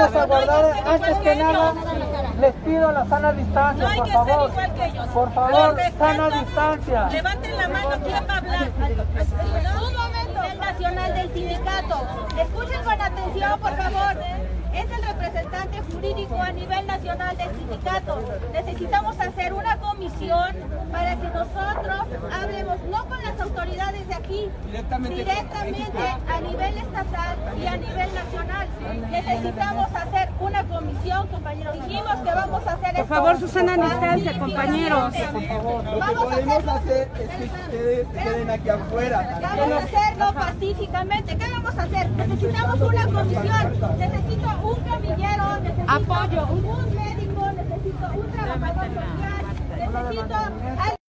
Vamos a guardar, antes que nada, les pido la sana distancia, por favor. Por favor, sana distancia. Levanten la mano, ¿quién va a hablar? Un momento. El nacional del sindicato. Escuchen con atención, por favor. Es el representante jurídico a nivel nacional del sindicato. Necesitamos hacer una comisión para que nosotros hablemos no con las autoridades de aquí, directamente a nivel estatal y a nivel nacional. Necesitamos hacer una comisión, compañeros. Dijimos que vamos a hacer esto. Por favor, Susana, distancia, compañeros. Lo que podemos hacer es que ustedes queden aquí afuera. Vamos a hacerlo pacíficamente. ¿Qué vamos a hacer? Necesitamos una comisión. Necesito un camillero, necesito apoyo, un médico, necesito un trabajador social, necesito